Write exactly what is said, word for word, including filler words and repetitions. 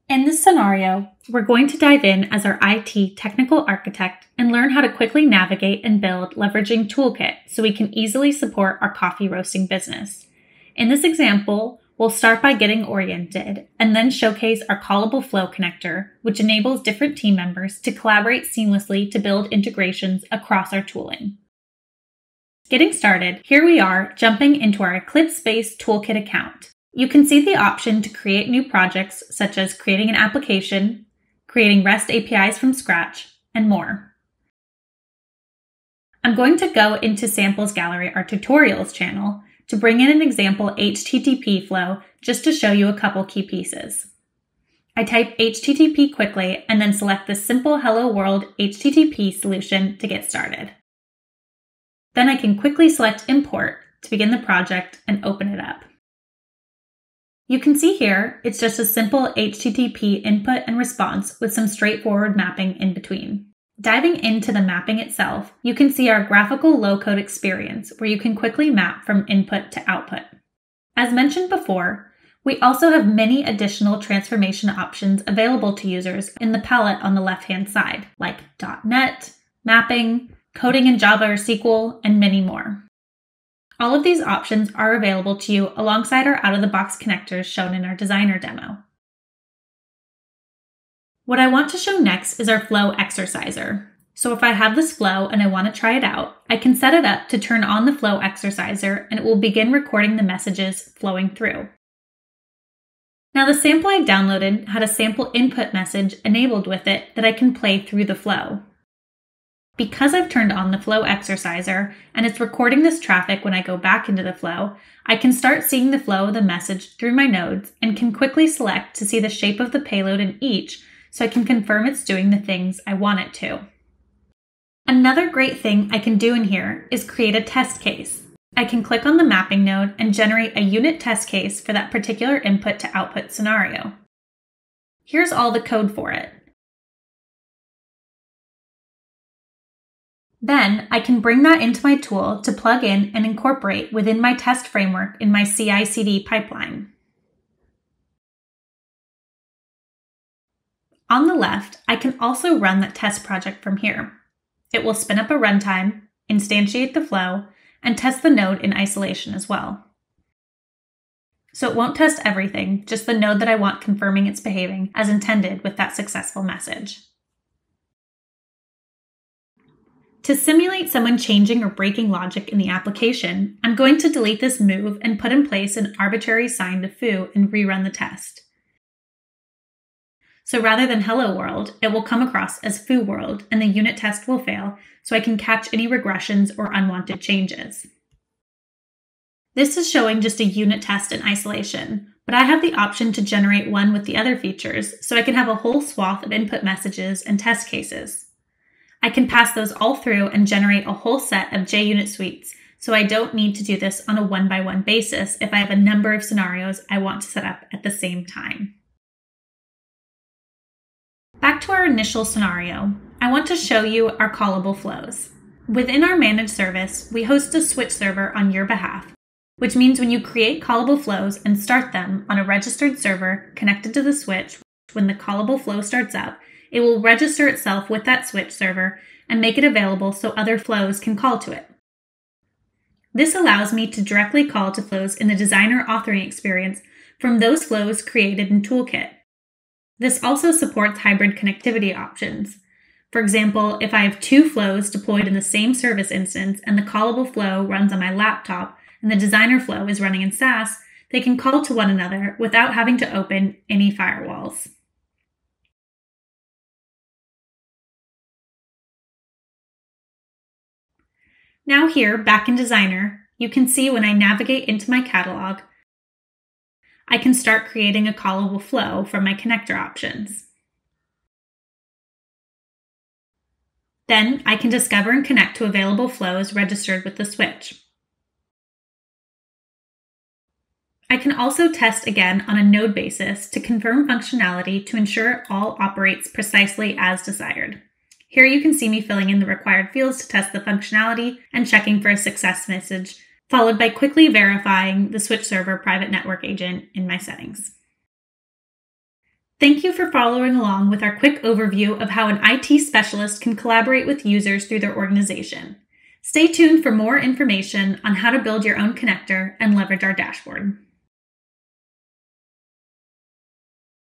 In this scenario, we're going to dive in as our I T technical architect and learn how to quickly navigate and build leveraging Toolkit so we can easily support our coffee roasting business. In this example, we'll start by getting oriented and then showcase our callable flow connector, which enables different team members to collaborate seamlessly to build integrations across our tooling. Getting started, here we are jumping into our Eclipse-based Toolkit account. You can see the option to create new projects such as creating an application, creating REST A P Is from scratch, and more. I'm going to go into Samples Gallery, our tutorials channel, to bring in an example H T T P flow just to show you a couple key pieces. I type H T T P quickly and then select the simple Hello World H T T P solution to get started. Then I can quickly select Import to begin the project and open it up. You can see here, it's just a simple H T T P input and response with some straightforward mapping in between. Diving into the mapping itself, you can see our graphical low-code experience where you can quickly map from input to output. As mentioned before, we also have many additional transformation options available to users in the palette on the left-hand side, like dot net, mapping, coding in Java or S Q L, and many more. All of these options are available to you alongside our out-of-the-box connectors shown in our designer demo. What I want to show next is our flow exerciser. So if I have this flow and I want to try it out, I can set it up to turn on the flow exerciser and it will begin recording the messages flowing through. Now the sample I downloaded had a sample input message enabled with it that I can play through the flow. Because I've turned on the flow exerciser and it's recording this traffic when I go back into the flow, I can start seeing the flow of the message through my nodes and can quickly select to see the shape of the payload in each so I can confirm it's doing the things I want it to. Another great thing I can do in here is create a test case. I can click on the mapping node and generate a unit test case for that particular input to output scenario. Here's all the code for it. Then I can bring that into my tool to plug in and incorporate within my test framework in my C I C D pipeline. On the left, I can also run that test project from here. It will spin up a runtime, instantiate the flow, and test the node in isolation as well. So it won't test everything, just the node that I want confirming it's behaving as intended with that successful message. To simulate someone changing or breaking logic in the application, I'm going to delete this move and put in place an arbitrary sign to foo and rerun the test. So rather than hello world, it will come across as foo world and the unit test will fail so I can catch any regressions or unwanted changes. This is showing just a unit test in isolation, but I have the option to generate one with the other features so I can have a whole swath of input messages and test cases. I can pass those all through and generate a whole set of JUnit suites, so I don't need to do this on a one-by-one basis if I have a number of scenarios I want to set up at the same time. Back to our initial scenario, I want to show you our callable flows. Within our managed service, we host a switch server on your behalf, which means when you create callable flows and start them on a registered server connected to the switch, when the callable flow starts up, it will register itself with that switch server and make it available so other flows can call to it. This allows me to directly call to flows in the designer authoring experience from those flows created in Toolkit. This also supports hybrid connectivity options. For example, if I have two flows deployed in the same service instance and the callable flow runs on my laptop and the designer flow is running in SaaS, they can call to one another without having to open any firewalls. Now here, back in Designer, you can see when I navigate into my catalog, I can start creating a callable flow from my connector options. Then I can discover and connect to available flows registered with the switch. I can also test again on a node basis to confirm functionality to ensure it all operates precisely as desired. Here you can see me filling in the required fields to test the functionality and checking for a success message, followed by quickly verifying the switch server private network agent in my settings. Thank you for following along with our quick overview of how an I T specialist can collaborate with users through their organization. Stay tuned for more information on how to build your own connector and leverage our dashboard.